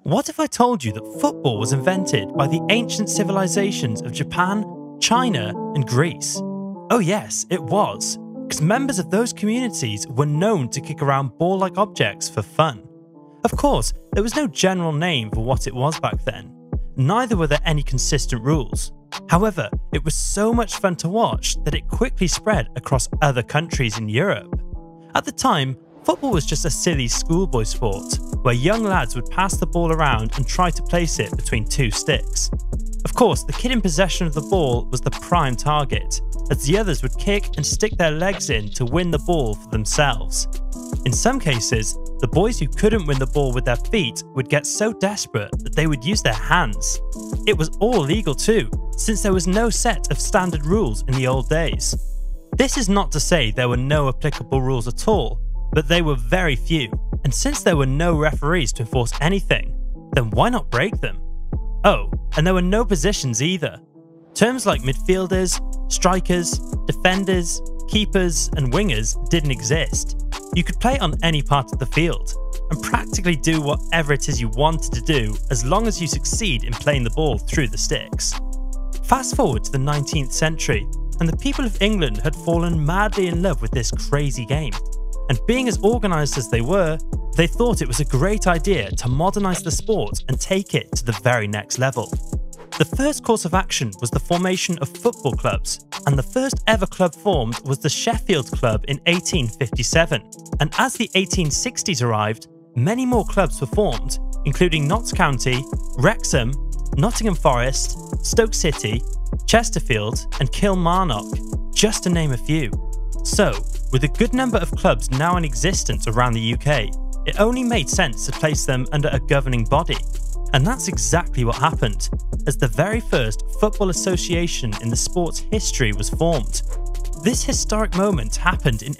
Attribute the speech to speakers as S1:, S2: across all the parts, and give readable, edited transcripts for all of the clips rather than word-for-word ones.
S1: What if I told you that football was invented by the ancient civilizations of Japan, China, and Greece? Oh yes, it was, because members of those communities were known to kick around ball-like objects for fun. Of course, there was no general name for what it was back then. Neither were there any consistent rules. However, it was so much fun to watch that it quickly spread across other countries in Europe. At the time, football was just a silly schoolboy sport, where young lads would pass the ball around and try to place it between two sticks. Of course, the kid in possession of the ball was the prime target, as the others would kick and stick their legs in to win the ball for themselves. In some cases, the boys who couldn't win the ball with their feet would get so desperate that they would use their hands. It was all legal too, since there was no set of standard rules in the old days. This is not to say there were no applicable rules at all, but they were very few, and since there were no referees to enforce anything, then why not break them? Oh, and there were no positions either. Terms like midfielders, strikers, defenders, keepers, and wingers didn't exist. You could play on any part of the field, and practically do whatever it is you wanted to do as long as you succeed in playing the ball through the sticks. Fast forward to the 19th century, and the people of England had fallen madly in love with this crazy game. And being as organised as they were, they thought it was a great idea to modernise the sport and take it to the very next level. The first course of action was the formation of football clubs, and the first ever club formed was the Sheffield Club in 1857. And as the 1860s arrived, many more clubs were formed, including Notts County, Wrexham, Nottingham Forest, Stoke City, Chesterfield, and Kilmarnock, just to name a few. So, with a good number of clubs now in existence around the UK, it only made sense to place them under a governing body. And that's exactly what happened, as the very first football association in the sport's history was formed. This historic moment happened in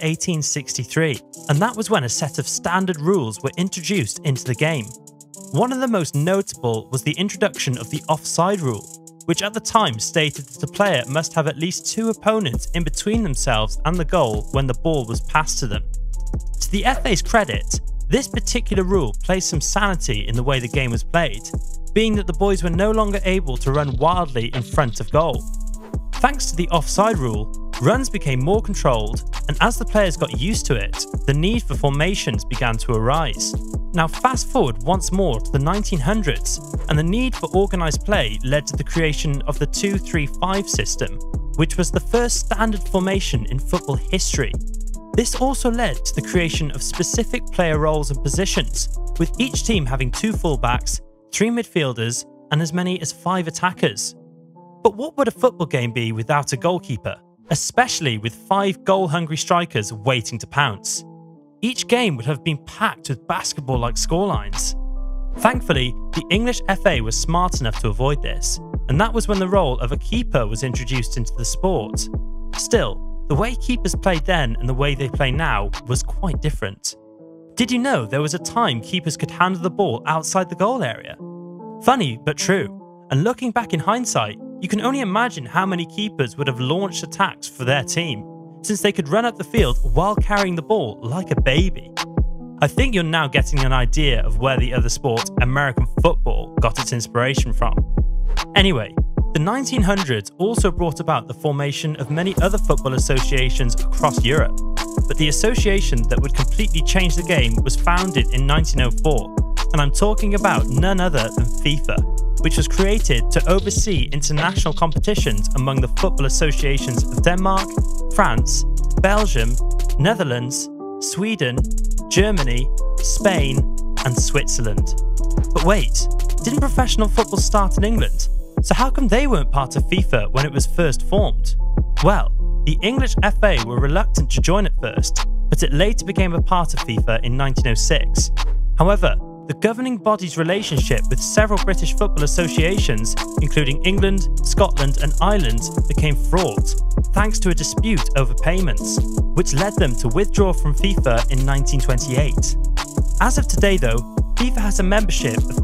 S1: 1863, and that was when a set of standard rules were introduced into the game. One of the most notable was the introduction of the offside rule, which at the time stated that a player must have at least two opponents in between themselves and the goal when the ball was passed to them. To the FA's credit, this particular rule placed some sanity in the way the game was played, being that the boys were no longer able to run wildly in front of goal. Thanks to the offside rule, runs became more controlled, and as the players got used to it, the need for formations began to arise. Now fast forward once more to the 1900s, and the need for organised play led to the creation of the 2-3-5 system, which was the first standard formation in football history. This also led to the creation of specific player roles and positions, with each team having 2 fullbacks, 3 midfielders, and as many as 5 attackers. But what would a football game be without a goalkeeper, especially with 5 goal-hungry strikers waiting to pounce? Each game would have been packed with basketball-like scorelines. Thankfully, the English FA was smart enough to avoid this, and that was when the role of a keeper was introduced into the sport. Still, the way keepers played then and the way they play now was quite different. Did you know there was a time keepers could handle the ball outside the goal area? Funny, but true. And looking back in hindsight, you can only imagine how many keepers would have launched attacks for their team, since they could run up the field while carrying the ball like a baby. I think you're now getting an idea of where the other sport, American football, got its inspiration from. Anyway, the 1900s also brought about the formation of many other football associations across Europe, but the association that would completely change the game was founded in 1904, and I'm talking about none other than FIFA, which was created to oversee international competitions among the football associations of Denmark, France, Belgium, Netherlands, Sweden, Germany, Spain, and Switzerland. But wait, didn't professional football start in England? So how come they weren't part of FIFA when it was first formed? Well, the English FA were reluctant to join at first, but it later became a part of FIFA in 1906. However, the governing body's relationship with several British football associations, including England, Scotland and Ireland, became fraught, thanks to a dispute over payments, which led them to withdraw from FIFA in 1928. As of today though, FIFA has a membership of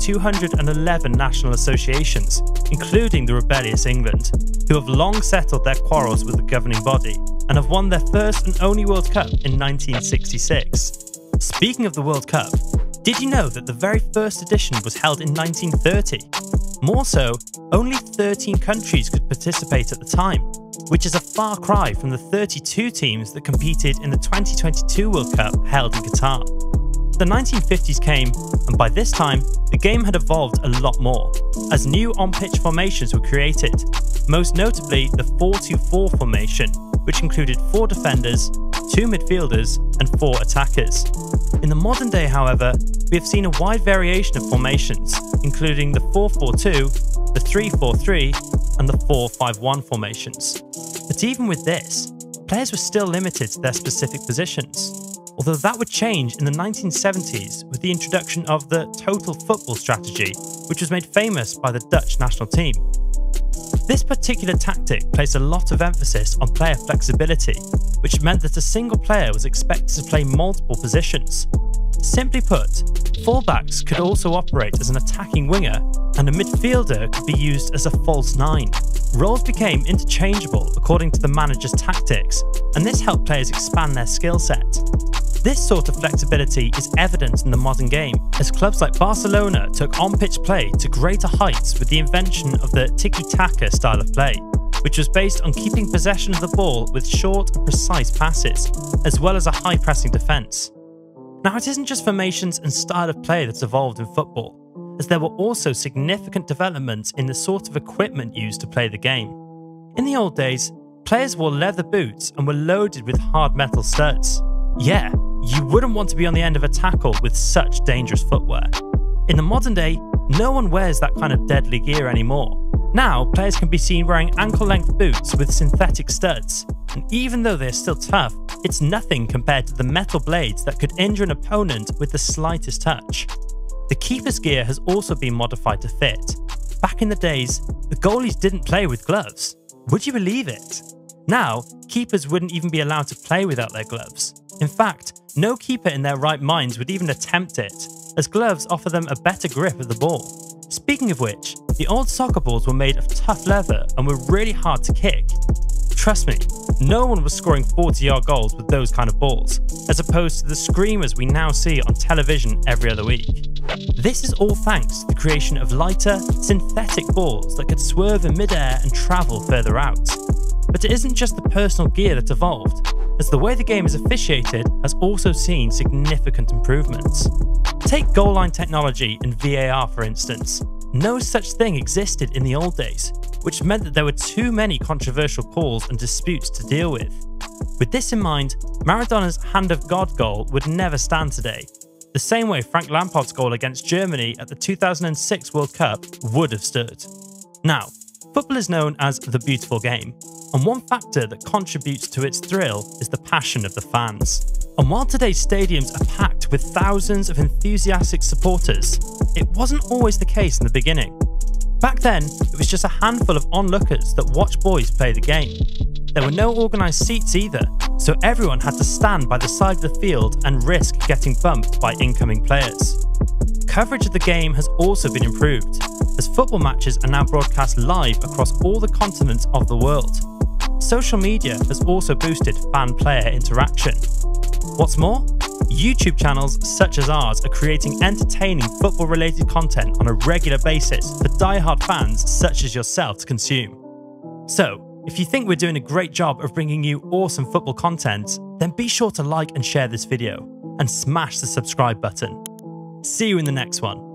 S1: 211 national associations, including the rebellious England, who have long settled their quarrels with the governing body and have won their first and only World Cup in 1966. Speaking of the World Cup, Did you know that the very first edition was held in 1930? More so, only 13 countries could participate at the time, which is a far cry from the 32 teams that competed in the 2022 World Cup held in Qatar. The 1950s came, and by this time, the game had evolved a lot more, as new on-pitch formations were created, most notably the 4-2-4 formation, which included 4 defenders, 2 midfielders, and 4 attackers. In the modern day, however, we have seen a wide variation of formations, including the 4-4-2, the 3-4-3, and the 4-5-1 formations. But even with this, players were still limited to their specific positions, although that would change in the 1970s with the introduction of the total football strategy, which was made famous by the Dutch national team. This particular tactic placed a lot of emphasis on player flexibility, which meant that a single player was expected to play multiple positions. Simply put, fullbacks could also operate as an attacking winger, and a midfielder could be used as a false 9. Roles became interchangeable according to the manager's tactics, and this helped players expand their skill set. This sort of flexibility is evident in the modern game, as clubs like Barcelona took on-pitch play to greater heights with the invention of the tiki-taka style of play, which was based on keeping possession of the ball with short and precise passes, as well as a high-pressing defence. Now, it isn't just formations and style of play that's evolved in football, as there were also significant developments in the sort of equipment used to play the game. In the old days, players wore leather boots and were loaded with hard metal studs. Yeah, you wouldn't want to be on the end of a tackle with such dangerous footwear. In the modern day, no one wears that kind of deadly gear anymore. Now, players can be seen wearing ankle-length boots with synthetic studs, and even though they're still tough, it's nothing compared to the metal blades that could injure an opponent with the slightest touch. The keeper's gear has also been modified to fit. Back in the days, the goalies didn't play with gloves. Would you believe it? Now, keepers wouldn't even be allowed to play without their gloves. In fact, no keeper in their right minds would even attempt it, as gloves offer them a better grip of the ball. Speaking of which, the old soccer balls were made of tough leather and were really hard to kick. Trust me, no one was scoring 40-yard goals with those kind of balls, as opposed to the screamers we now see on television every other week. This is all thanks to the creation of lighter, synthetic balls that could swerve in mid-air and travel further out. But it isn't just the personal gear that evolved, as the way the game is officiated has also seen significant improvements. Take goal line technology and VAR for instance. No such thing existed in the old days, which meant that there were too many controversial calls and disputes to deal with. With this in mind, Maradona's Hand of God goal would never stand today, the same way Frank Lampard's goal against Germany at the 2006 World Cup would have stood. Now, football is known as the beautiful game, and one factor that contributes to its thrill is the passion of the fans. And while today's stadiums are packed with thousands of enthusiastic supporters, it wasn't always the case in the beginning. Back then, it was just a handful of onlookers that watched boys play the game. There were no organised seats either, so everyone had to stand by the side of the field and risk getting bumped by incoming players. Coverage of the game has also been improved, as football matches are now broadcast live across all the continents of the world. Social media has also boosted fan-player interaction. What's more, YouTube channels such as ours are creating entertaining football-related content on a regular basis for die-hard fans such as yourself to consume. So, if you think we're doing a great job of bringing you awesome football content, then be sure to like and share this video, and smash the subscribe button. See you in the next one.